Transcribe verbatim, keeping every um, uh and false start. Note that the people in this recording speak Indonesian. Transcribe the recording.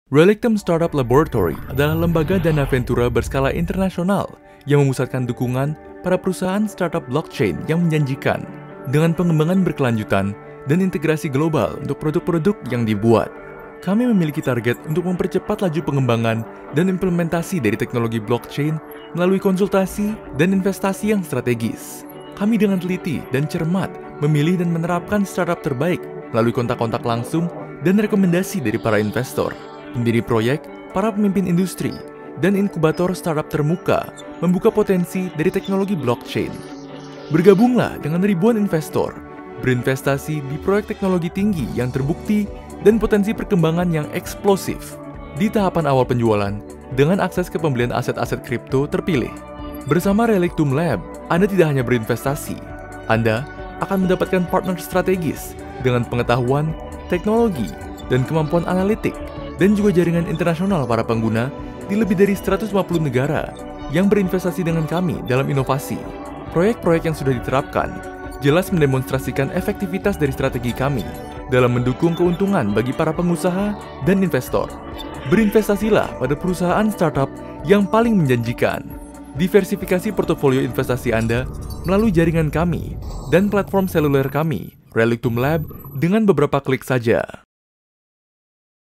Relictum Startup Laboratory adalah lembaga dana ventura berskala internasional yang memusatkan dukungan para perusahaan startup blockchain yang menjanjikan dengan pengembangan berkelanjutan dan integrasi global untuk produk-produk yang dibuat. Kami memiliki target untuk mempercepat laju pengembangan dan implementasi dari teknologi blockchain melalui konsultasi dan investasi yang strategis. Kami dengan teliti dan cermat memilih dan menerapkan startup terbaik melalui kontak-kontak langsung dan rekomendasi dari para investor, pendiri proyek, para pemimpin industri, dan inkubator startup termuka membuka potensi dari teknologi blockchain. Bergabunglah dengan ribuan investor, berinvestasi di proyek teknologi tinggi yang terbukti dan potensi perkembangan yang eksplosif. Di tahapan awal penjualan, dengan akses ke pembelian aset-aset kripto terpilih. Bersama Relictum Lab, Anda tidak hanya berinvestasi, Anda akan mendapatkan partner strategis dengan pengetahuan, teknologi, dan kemampuan analitik, dan juga jaringan internasional para pengguna di lebih dari seratus lima puluh negara yang berinvestasi dengan kami dalam inovasi. Proyek-proyek yang sudah diterapkan jelas mendemonstrasikan efektivitas dari strategi kami dalam mendukung keuntungan bagi para pengusaha dan investor. Berinvestasilah pada perusahaan startup yang paling menjanjikan. Diversifikasi portofolio investasi Anda melalui jaringan kami dan platform seluler kami, Relictum Lab, dengan beberapa klik saja.